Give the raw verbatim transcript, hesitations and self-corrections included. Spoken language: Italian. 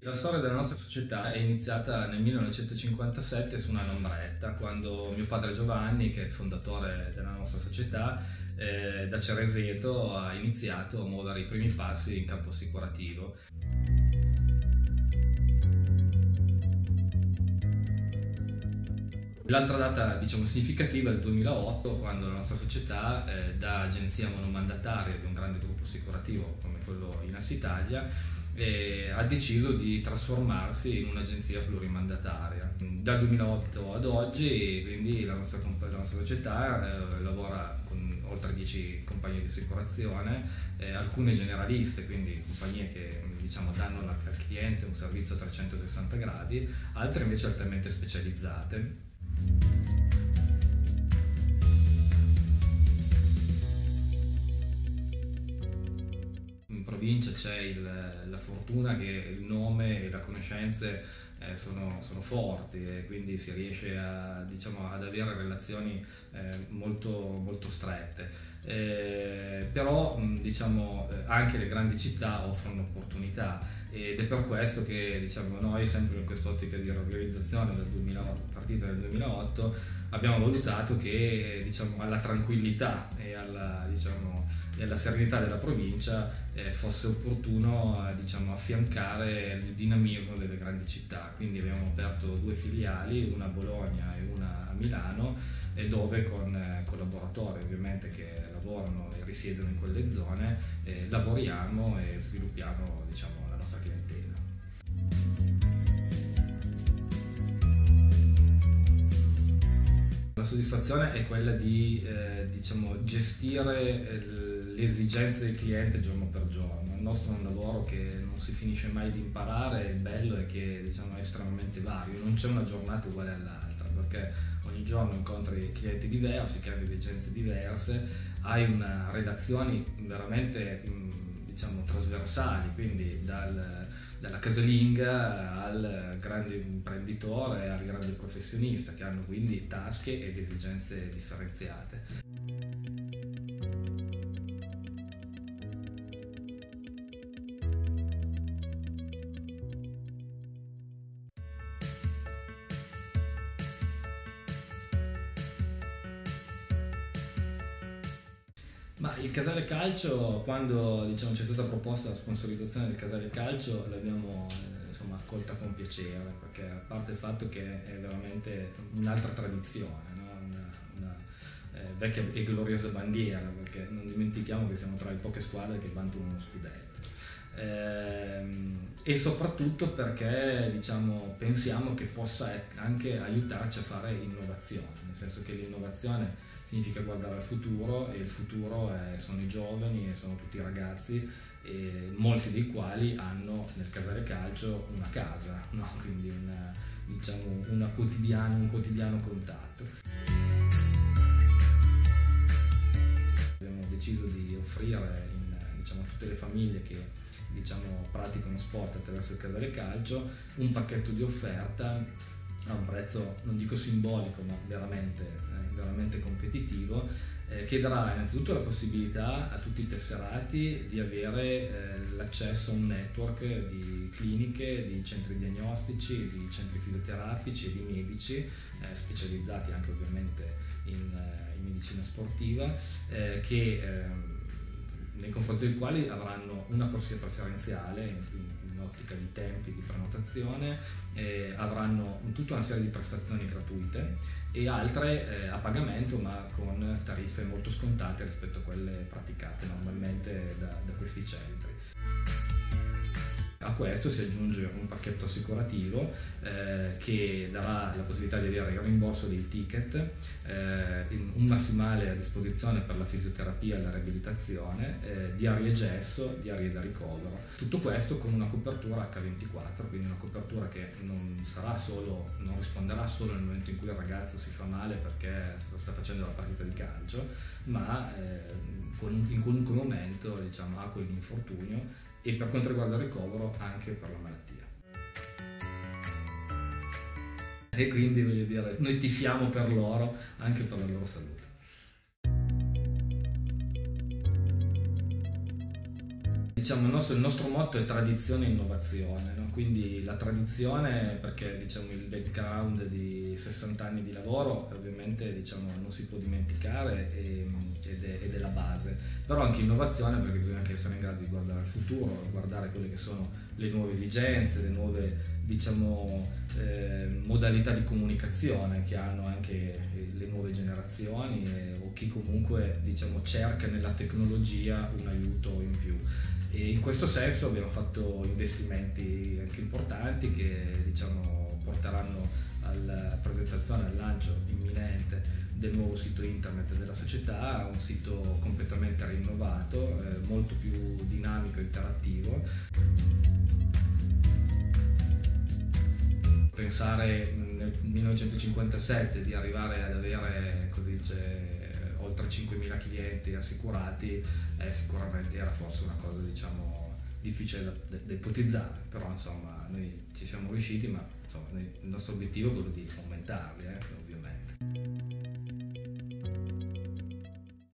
La storia della nostra società è iniziata nel millenovecentocinquantasette su una Lambretta, quando mio padre Giovanni, che è il fondatore della nostra società, eh, da Cereseto ha iniziato a muovere i primi passi in campo assicurativo. L'altra data, diciamo, significativa è il duemilaotto, quando la nostra società, eh, da agenzia monomandataria di un grande gruppo assicurativo come quello Inas Italia, eh, ha deciso di trasformarsi in un'agenzia plurimandataria. Dal duemilaotto ad oggi, quindi, la nostra, la nostra società eh, lavora con oltre dieci compagnie di assicurazione, eh, alcune generaliste, quindi compagnie che, diciamo, danno al cliente un servizio a trecentosessanta gradi, altre invece altamente specializzate. In provincia c'è il, la fortuna che il nome e le conoscenze eh, sono, sono forti, e quindi si riesce a, diciamo, ad avere relazioni eh, molto, molto strette. Eh, però diciamo, anche le grandi città offrono opportunità, ed è per questo che, diciamo, noi, sempre in quest'ottica di riorganizzazione del duemilaotto, partita del duemilaotto, abbiamo valutato che, diciamo, alla tranquillità e alla, diciamo, e alla serenità della provincia eh, fosse opportuno eh, diciamo, affiancare il dinamismo delle grandi città. Quindi abbiamo aperto due filiali, una a Bologna e una a Milano, e dove con eh, collaboratori ovviamente che lavorano e risiedono in quelle zone eh, lavoriamo e sviluppiamo, diciamo, la nostra clientela. La soddisfazione è quella di eh, diciamo, gestire eh, le esigenze del cliente giorno per giorno. Il nostro è un lavoro che non si finisce mai di imparare, il bello è che, diciamo, è estremamente vario, non c'è una giornata uguale all'altra, perché ogni giorno incontri clienti diversi che hanno esigenze diverse, hai una relazioni veramente, diciamo, trasversali, quindi dal dalla casalinga al grande imprenditore, al grande professionista, che hanno quindi tasche ed esigenze differenziate. Ma il Casale Calcio, quando, diciamo, c'è stata proposta la sponsorizzazione del Casale Calcio, l'abbiamo eh, insomma, accolta con piacere, perché a parte il fatto che è veramente un'altra tradizione, no? una, una eh, vecchia e gloriosa bandiera, perché non dimentichiamo che siamo tra le poche squadre che vantano uno scudetto. Ehm, e soprattutto perché, diciamo, pensiamo che possa anche aiutarci a fare innovazione, nel senso che l'innovazione significa guardare al futuro, e il futuro è, sono i giovani e sono tutti i ragazzi, e molti dei quali hanno nel Casale Calcio una casa, no? Quindi una, diciamo, una quotidiana, un quotidiano contatto. Abbiamo deciso di offrire in, diciamo, a tutte le famiglie che, diciamo, praticano sport attraverso il Casale Calcio un pacchetto di offerta a un prezzo, non dico simbolico, ma veramente, eh, veramente competitivo, eh, che darà innanzitutto la possibilità a tutti i tesserati di avere eh, l'accesso a un network di cliniche, di centri diagnostici, di centri fisioterapici e di medici eh, specializzati anche ovviamente in, eh, in medicina sportiva, eh, che eh, nei confronti dei quali avranno una corsia preferenziale in, in ottica di tempi di prenotazione, eh, avranno tutta una serie di prestazioni gratuite e altre eh, a pagamento, ma con tariffe molto scontate rispetto a quelle praticate normalmente da, da questi centri. A questo si aggiunge un pacchetto assicurativo eh, che darà la possibilità di avere il rimborso dei ticket, eh, un massimale a disposizione per la fisioterapia e la riabilitazione, eh, diarie gesso, diarie da ricovero. Tutto questo con una copertura acca ventiquattro, quindi una copertura che non sarà solo, non risponderà solo nel momento in cui il ragazzo si fa male perché sta facendo la partita di calcio, ma eh, in qualunque momento, diciamo, ha quell'infortunio, e per quanto riguarda il ricovero anche per la malattia. E quindi, voglio dire, noi tifiamo per loro, anche per la loro salute. diciamo, il nostro, il nostro motto è tradizione e innovazione, no? Quindi la tradizione, perché diciamo, il background di sessanta anni di lavoro ovviamente diciamo, non si può dimenticare e, ed, è, ed è la base, però anche innovazione perché bisogna anche essere in grado di guardare al futuro, guardare quelle che sono le nuove esigenze, le nuove diciamo, eh, modalità di comunicazione che hanno anche le nuove generazioni e, o chi comunque diciamo, cerca nella tecnologia un aiuto in più. E in questo senso abbiamo fatto investimenti anche importanti che diciamo, porteranno alla presentazione, al lancio imminente del nuovo sito internet della società, un sito completamente rinnovato, eh, molto più dinamico e interattivo. Pensare nel millenovecentocinquantasette di arrivare ad avere, così dice, oltre cinquemila clienti assicurati eh, sicuramente era forse una cosa diciamo difficile da, da ipotizzare, però insomma noi ci siamo riusciti, ma insomma, noi, il nostro obiettivo è quello di aumentarli. Eh.